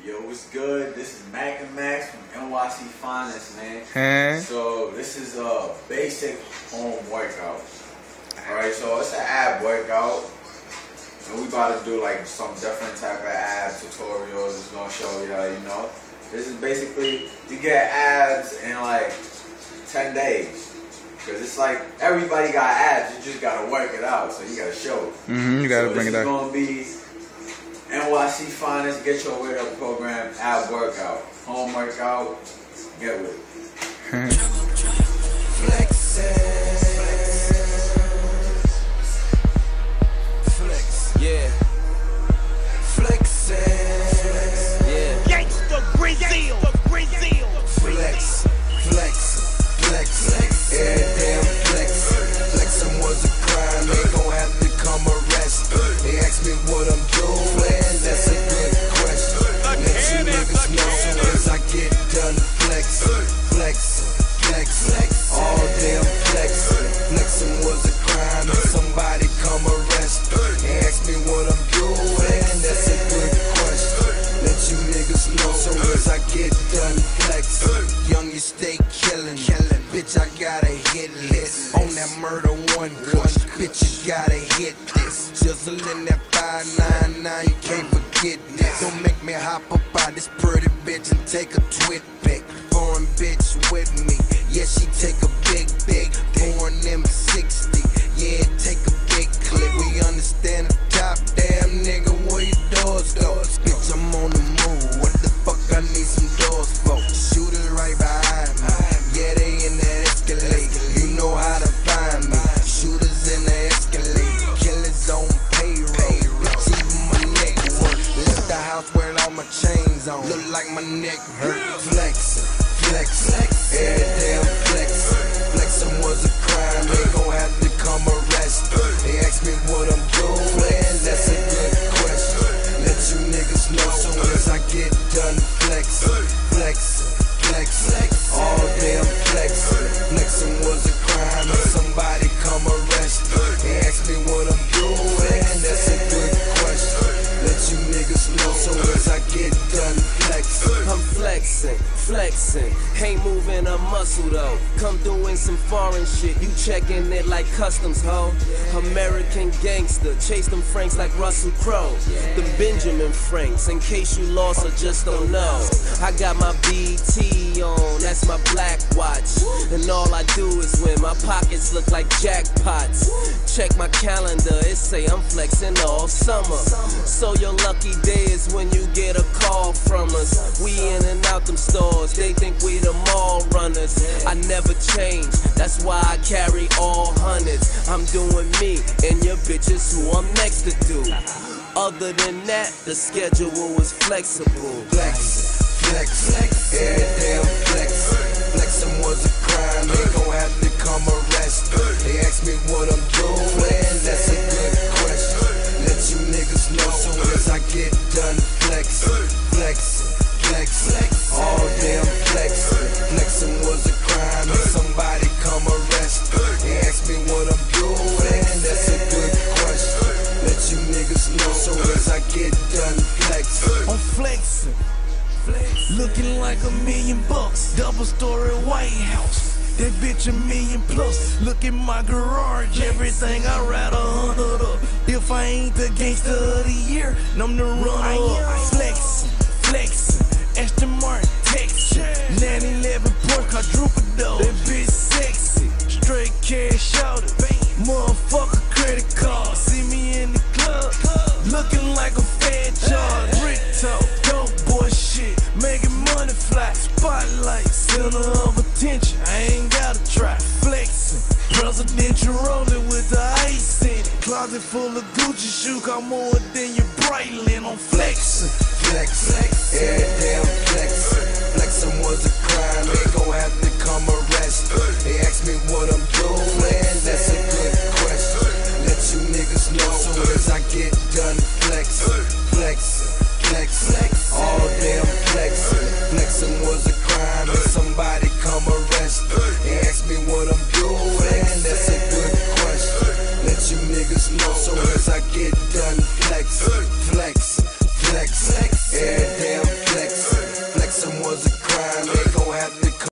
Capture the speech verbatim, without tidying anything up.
Yo, what's good? This is Mac and Max from N Y C Finest, man. Huh? So this is a basic home workout. Alright, so it's an ab workout. And we about to do like some different type of ab tutorials. It's gonna show you how, you know. This is basically, you get abs in like ten days. Cause it's like, everybody got abs, you just gotta work it out. So you gotta show it. Mm-hmm, you gotta so bring it out. This is gonna be N Y C Finest, get your weight up program, ab workout, home workout, get with it. Flex, yeah. Flex, yeah. Gangsta Brazil, Brazil. Flex, flex, flex, flex. Every damn flex. Flexing was a crime, they gon' have to come arrest. They ask me what I'm doing, that's a good question. Let you niggas know soon as I get done flex, flex, flex, flex. All damn flex. Flexing was a crime, and somebody come arrest. They ask me what I'm doing, that's a good question. Let you niggas know soon as I get done flex. Young, you stay killing, killing. Bitch, I got a hit list on that murder one kush. Bitch, you gotta hit this. Jizzle in that five nine nine, you can't forget this. Don't make me hop up out this pretty bitch and take a twit pic. Foreign bitch with me, yeah, she take a big, big. Pouring them sixty, yeah, take a big clip. We understand the top, damn nigga, where your doors go? Bitch, I'm on the move, what the fuck I need some doors for? Shooters right behind me, yeah, they in that Escalade. You know how to find me, shooters in the Escalade. Killers on payroll, bitch, even my neck work. Left the house wearing all my chains on, look like my neck hurt. Flexin', flex, flex, every damn flex. Flexin' was a crime, they gon' have to come arrest. They ask me what I'm doing, that's a good question. Let you niggas know soon as I get done flex, flex, flex, flex. All damn flex. Flexin' was a crime, and somebody come arrest. They ask me what I'm doing, that's a good question. Let you niggas know soon as I get done flex. I'm flexing, flexing, ain't moving a muscle though. Come doing some foreign shit, you checking it like customs, ho. American gangster, chase them Franks like Russell Crowe. The Benjamin Franks, in case you lost or just don't know. I got my B T on, that's my black watch. And all I do is win, my pockets look like jackpots. Check my calendar, it say I'm flexing all summer. So your lucky day is when you get a call from us. We in and out them stores, they think we the mall runners. I never change, that's why I carry all hundreds. I'm doing me, and your bitch is who I'm next to do. Other than that, the schedule was flexible. Flex, flex, flex, every damn flex. Flexing was a crime, they gon' have to come arrest. They ask me what I'm doing, that's a good question. Let you niggas know soon as I get done flex, flex, flex, flex. All damn flex. Flexing was a crime, and somebody come arrest. They ask me what I'm doing, that's a good question. Let you niggas know soon as I get done flex. I'm flexing, looking like a million bucks. Double story White House, that bitch a million plus. Look at my garage, everything I ride a hundred up. If I ain't the gangster of the year, I'm the runner up. Flexing, flexing, Aston Martin, Texas, nine eleven Porsche quadruple. That bitch sexy, straight cash out it. Motherfucker credit card, see me in the club, looking like a fat charge. Brick talk, dope boy shit, making money fly. Spotlight, center of attention, I ain't gotta try. Flexing, presidential rolling with the ice in it. Closet full of Gucci shoe, got more than your Breitling. I'm flexing, Flex, flex, every damn flex. Flexing was a crime, they gon' have to come arrest. They ask me what I'm doing, that's a good question. Let you niggas know soon as I get done flex, flex, flex, flex. All damn flex. Flexing was a crime, and somebody come arrest. They ask me what I'm doing, that's a good question. Let you niggas know soon as I